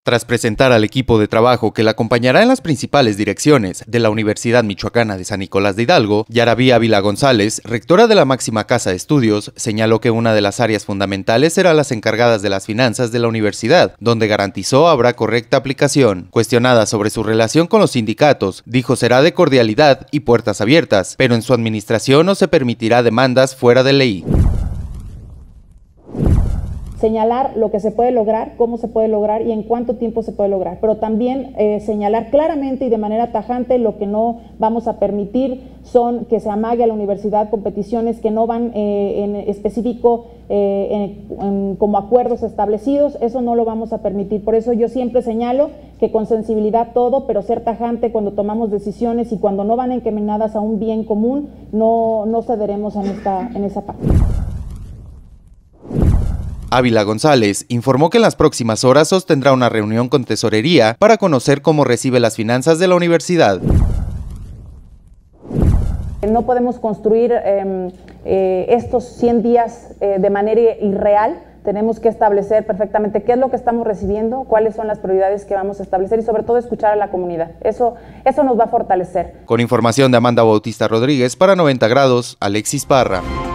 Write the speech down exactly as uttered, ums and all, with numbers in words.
Tras presentar al equipo de trabajo que la acompañará en las principales direcciones de la Universidad Michoacana de San Nicolás de Hidalgo, Yaraví Ávila González, rectora de la máxima casa de estudios, señaló que una de las áreas fundamentales será las encargadas de las finanzas de la universidad, donde garantizó habrá correcta aplicación. Cuestionada sobre su relación con los sindicatos, dijo será de cordialidad y puertas abiertas, pero en su administración no se permitirá demandas fuera de ley. Señalar lo que se puede lograr, cómo se puede lograr y en cuánto tiempo se puede lograr, pero también eh, señalar claramente y de manera tajante lo que no vamos a permitir son que se amague a la universidad competiciones que no van eh, en específico eh, en, en, como acuerdos establecidos. Eso no lo vamos a permitir. Por eso yo siempre señalo que con sensibilidad todo, pero ser tajante cuando tomamos decisiones y cuando no van encaminadas a un bien común, no, no cederemos en, esta, en esa parte. Ávila González informó que en las próximas horas sostendrá una reunión con Tesorería para conocer cómo recibe las finanzas de la universidad. No podemos construir eh, eh, estos cien días eh, de manera irreal. Tenemos que establecer perfectamente qué es lo que estamos recibiendo, cuáles son las prioridades que vamos a establecer y sobre todo escuchar a la comunidad. Eso, eso nos va a fortalecer. Con información de Amanda Bautista Rodríguez para noventa grados, Alexis Parra.